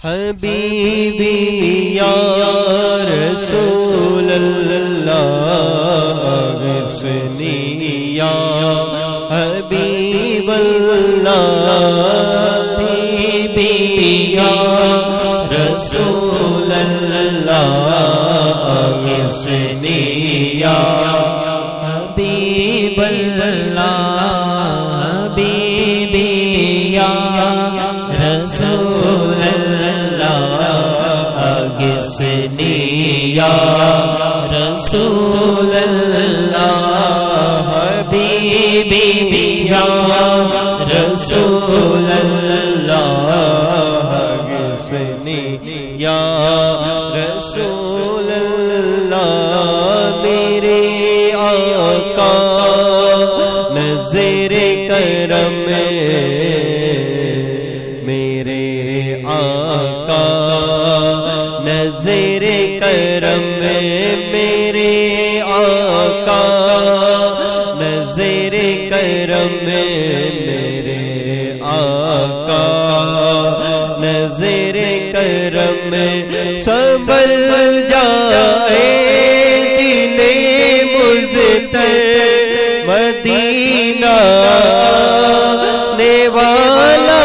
حبیبی یا رسول اللہ اغثنی یا حبیب اللہ حبیبی یا رسول اللہ اغثنی یا حبیب اللہ حبیبی یا رسول اغثنی یا رسول اللہ حبیبی یا رسول اللہ اغثنی یا رسول اللہ میرے آقا نظر کرم میرے آقا نظر کرم میرے آقا نظر کرم میرے آقا نظر کرم سنبھل جائے دل مضطر مدینہ آنے والا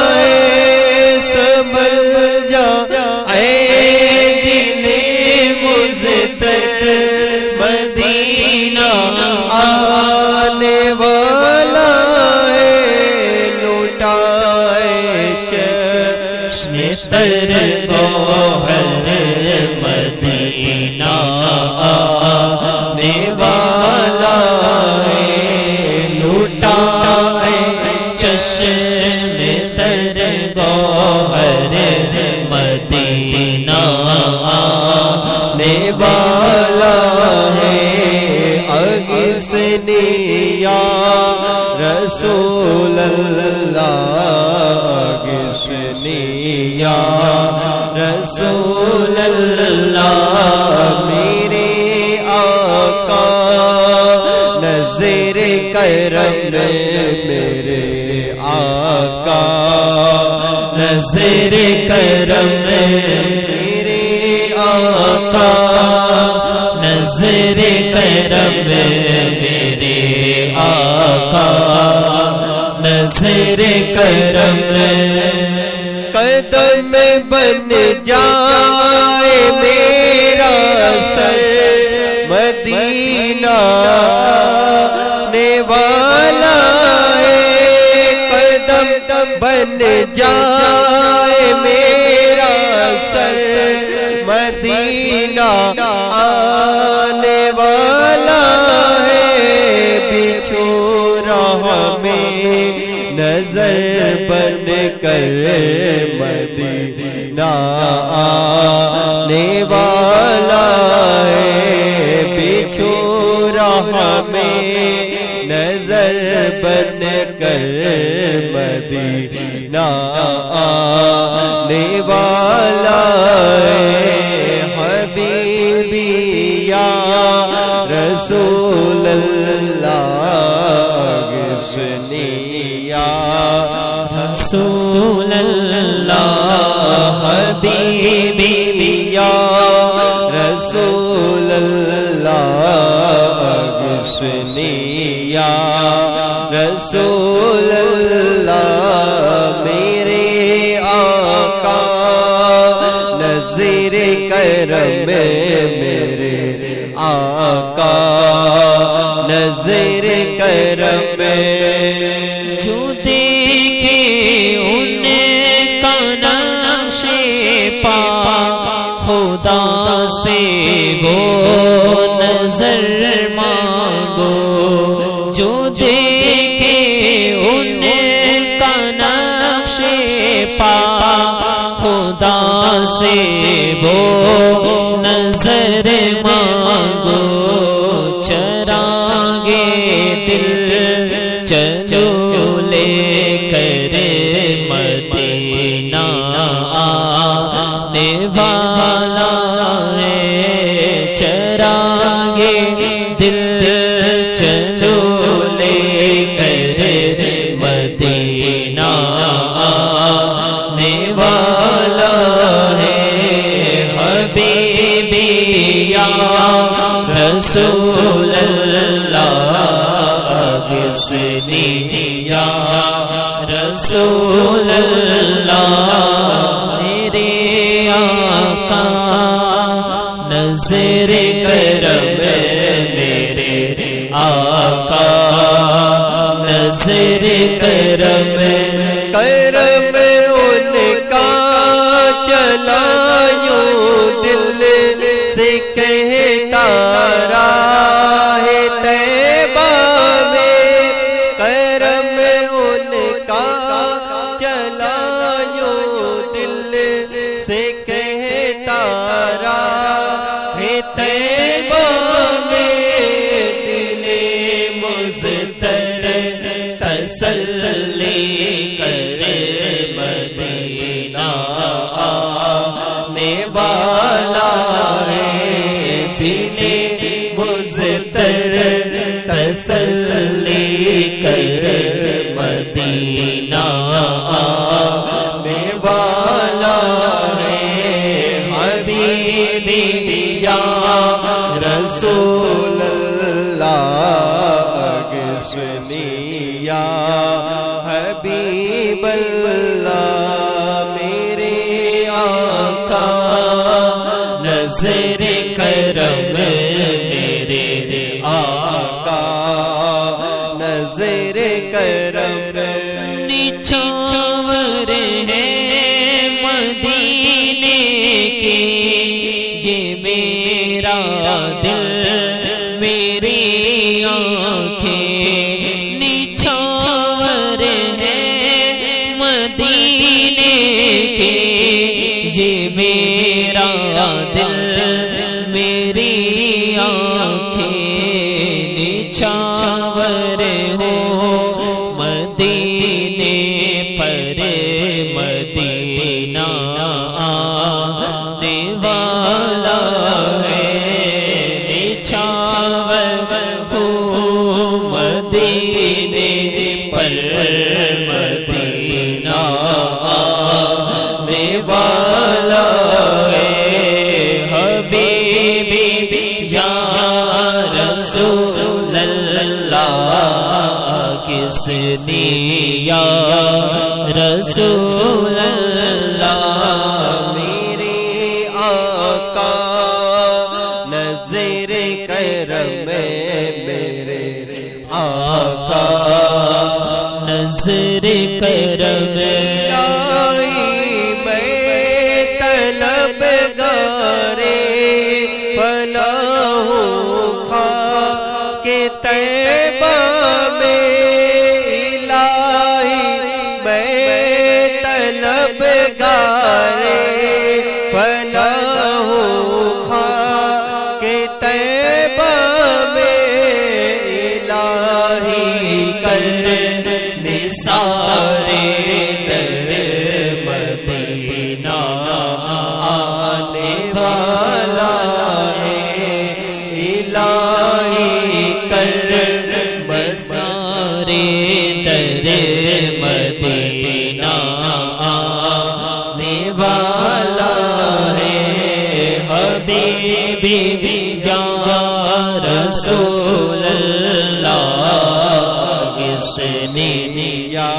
مدینہ آنے والا ہے لوٹائے چشم تر گوہر مدینہ آنے والا ہے لوٹائے چشم تر گوہر مدینہ آنے والا اغثنی یا رسول اللہ اغثنی یا رسول اللہ میرے آقا نظر کرم میرے آقا نظر کرم میرے آقا نظر کرم میرے آقا نظر کرم قدم بن جائے میرا سر مدینہ آنے والا ہے قدم بن جائے میرا سر مدینہ آنے والا ہے بچھو راہ میں نظر بن کر مدینہ آنے والا ہے بچھو راہ میں نظر بن کر مدینہ آنے والا ہے حبیبی یا رسول اللہ اغثنی یا رسول اللہ حبیبی یا رسول اللہ اغثنی یا رسول اللہ میرے آقا نظر کرم میرے آقا نظر کرم جو دیکھے ان کا نقش پا خدا سے وہ نظر مانگو جو دیکھے ان کا نقش پا خدا سے وہ نظر مانگو چرانگے دل چلو لے کر مدینہ آنے والا ہے چرانگے دل چلو لے کر مدینہ آنے والا والا ہے دل مضطر تسلی کر مدینہ آنے والا ہے حبیبی یا رسول اللہ اغثنی یا حبیب اللہ میرے آقا نظر کرم میرے آقا نظر کرم نچھاور ہے مدینے کی یہ میرا دل میری آنکھیں نچھاور ہے مدینے کی یہ میرا دل میری آنکھیں نچھاور ہو مدینے پر مدینہ آنے والا ہے نچھاور ہو مدینے پر مدینہ آنے والا ہے حبیبی یا رسول اللہ اغثنی یا رسول اللہ میرے آقا نظر کرم میرے آقا نظر کرم مدینہ آنے والا ہے حبیبی یا رسول اللہ اغثنی یا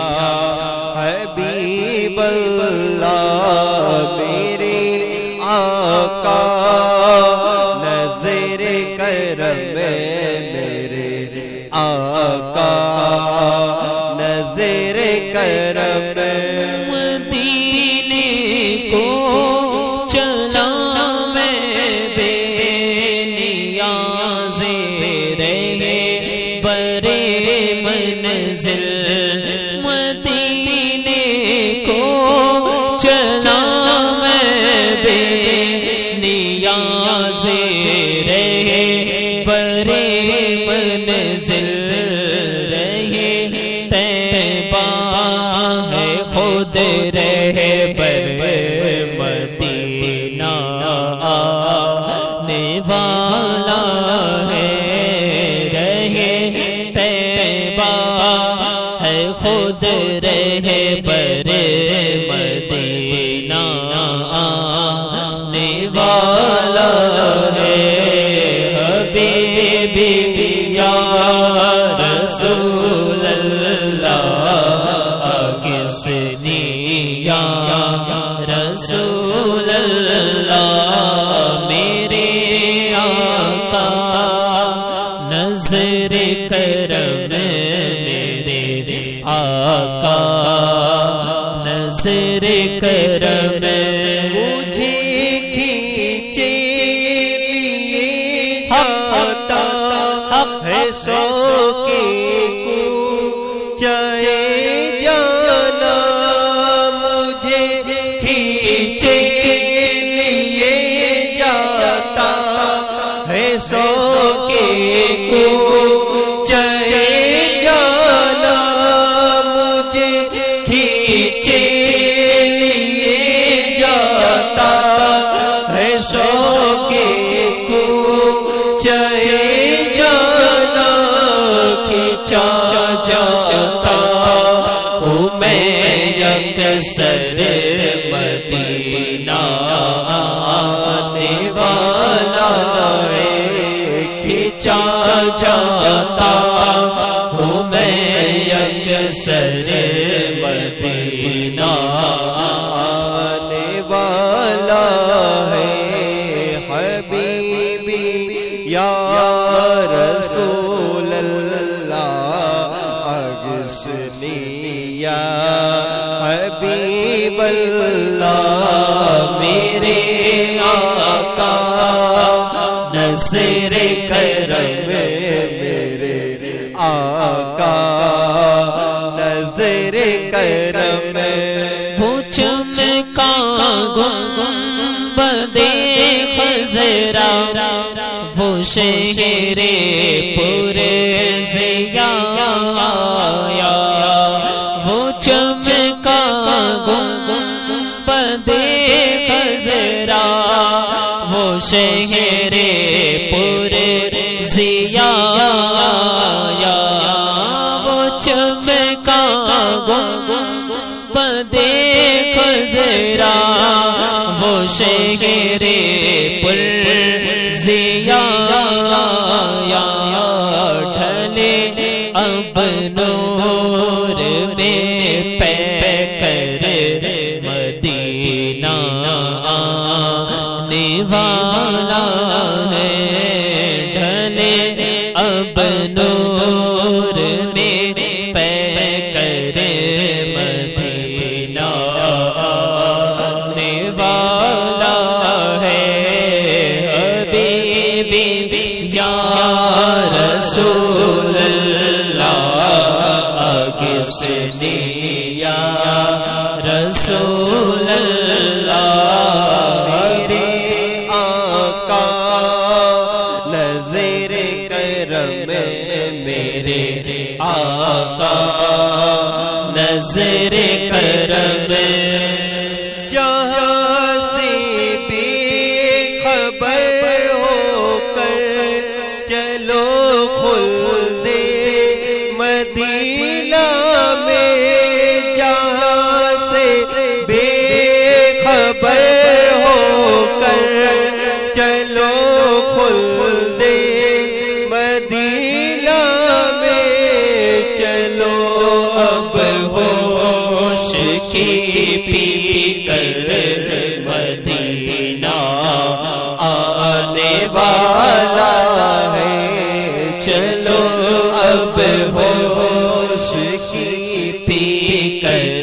حبیب اللہ میرے آقا نظر کرم میرے آقا نظر کرم مدینے کو چلا میں بے نیاز رہے برے منزل مدینے کو چلا میں بے نیاز رہے برے منزل رہے پر مدینہ آنے والا ہے رہے طیبہ ہے خود رہے پر مدینہ آنے والا ہے حبیبی یا رسول اللہ اغثنی یا رسول اللہ میرے آقا نظر کرم میرے آقا نظر کرم مجھے کھینچے لیے جاتا ہے سو کے کوچے جانا مجھے کھینچے آنے والا ہے کھینچا جاتا ہوں میں یکسر مدینہ آنے والا ہے حبیبی یا رسول اللہ اغثنی یا حبیب اللہ میرے آقا نظر کرم میرے آقا نظر کرم وہ چمکا گنبد خضرا وہ شہر پرضیا آیا وہ چمکا گنبد خضرا وہ شہر پرضیا آیا وہ چمکا گنبد خضرا وہ شہر پرضیا آیا ڈھلے اب نور میں پے کر مدینہ آنے والا ہے ڈھلے اب نور میں پے کر مدینہ آنے والا ہے حبیبی یا رسول اللہ اغثنی یا رسول اللہ میرے آقا نظر کرم میرے آقا نظر کرم جہاں سے بھی خبر ہو کر چلو خلد مدینہ میں جہاں سے بے خبر ہو کر چلو خلد مدینہ میں چلو اب ہوش کی پی کر مدینہ آنے والا ہے چلو اب ہوش کی پی کر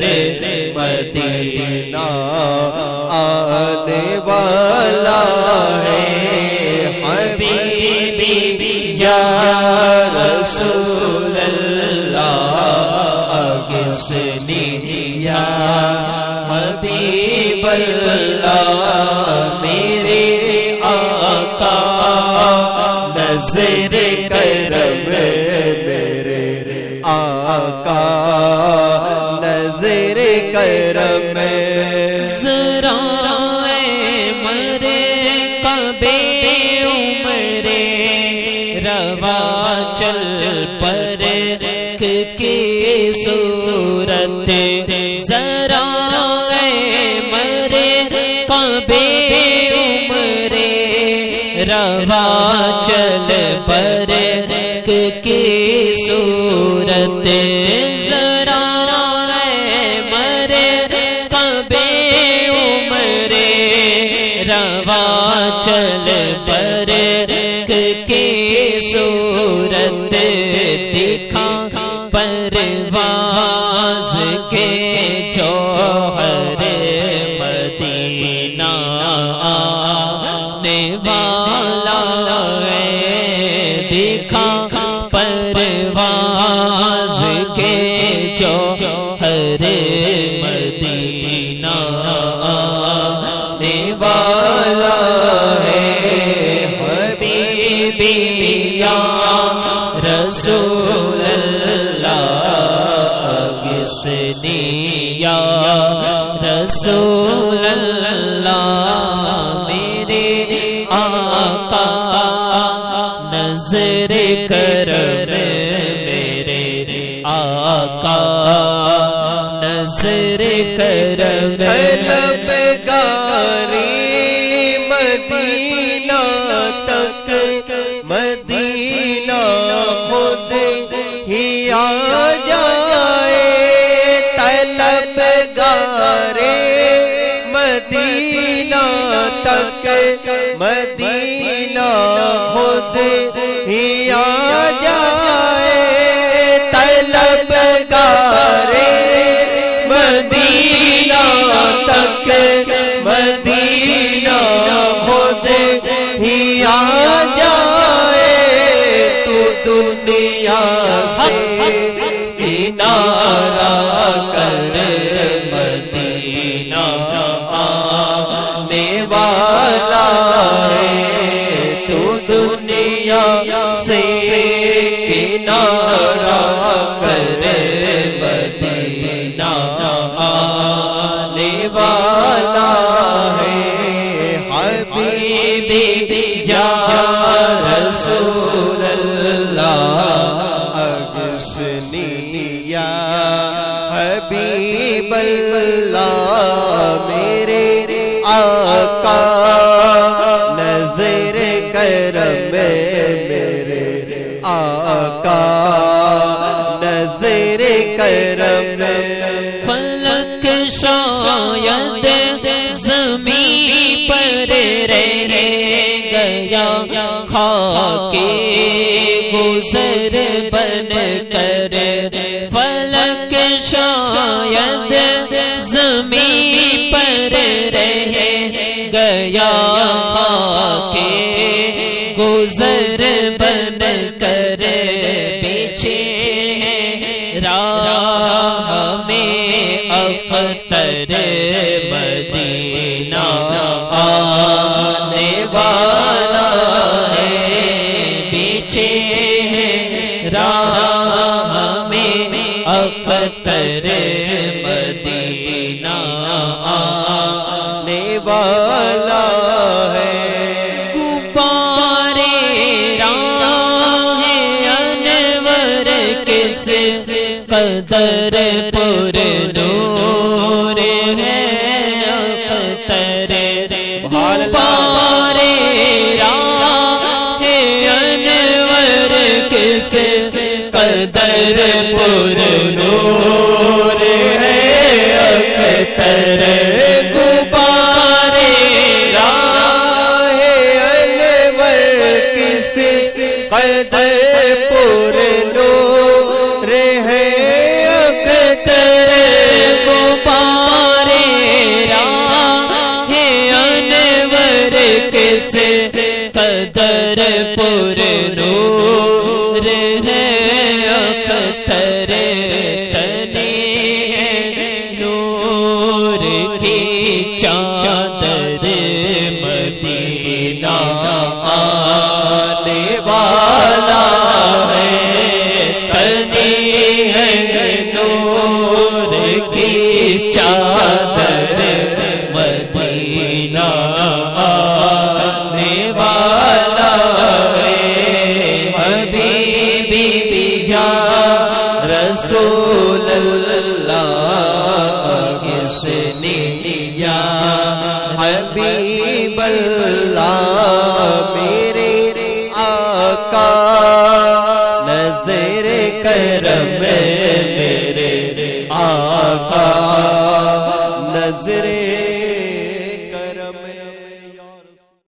مدینہ آنے والا ہے حبیبی یا رسول اللہ اغثنی یا حبیب اللہ میرے آقا نظر کرم میرے آقا نظر کرم ذرا مرے کبے عمرے روا چل پر کی صورت ذرا مرے کبے عمرے روا چل پر کی صورت ذرا مرے کبے عمرے روا چل پر کی صورت دکھا پرواز کے جوہر مدینہ آنے والا ہے دکھا پرواز کے جوہر مدینہ آنے والا ہے حبیبی یا رسول اللہ اغثنی یا رسول اللہ میرے آقا نظر کرم میرے آقا نظر کرم طلبگاری مدینہ تک مدینہ خود ہی آ جائے طلبگار مدینہ تک مدینہ خود ہی آ جائے تو دنیا سے کنارہ کر مدینہ آنے والا ہے تو دنیا سے کنارہ کر مدینہ آنے والا ہے حبیبی جا رسول اللہ اغثنی یا حبیب اللہ میرے آقا نظر کرم میرے آقا نظر کرم فلک شاید زمین پر رہ گیا خاک گزر بن کر فلک شاید زمین پر رہ گیا خاک گزر بن کر پیچھے راہ میں اختر مدینہ آنے والا ہے پیچھے راہ میں اختر مدینہ آنے والا ہے غبارے راہ انور کس قدر پر نور ہے اختر غبارے راہ انور کس قدر پر نور ہے اختر غبارے راہ انور کس قدر پر نور ہے اختر غبارے راہ انور کس قدر پر نور ہے اختر تنی ہے نور کی چادر مدینہ آنے والا ہے تنی ہے نور کی چادر مدینہ آنے والا ہے حبیبی جا رسول اللہ اغثنی یا حبیب اللہ میرے آقا نظر کرم میرے آقا نظر